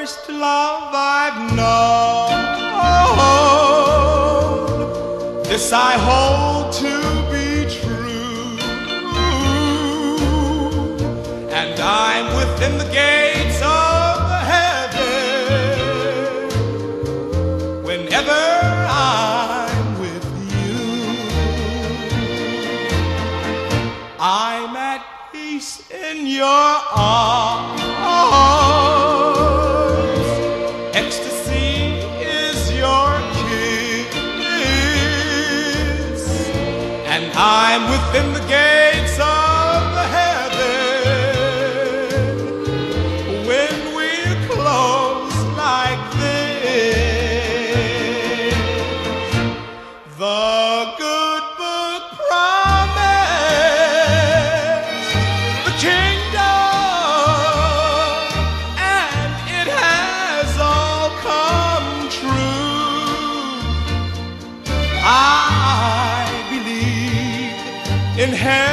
first love I've known. This I hold to be true, and I'm within the gates of heaven whenever I'm with you. I'm at peace in your arms. Ecstasy is your kiss, and I'm within the gates of heaven when we're close like this. The good book promised the kingdom, and it has all come true. I believe in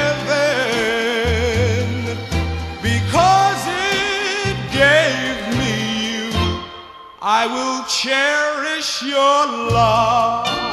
heaven because it gave me you. I will cherish your love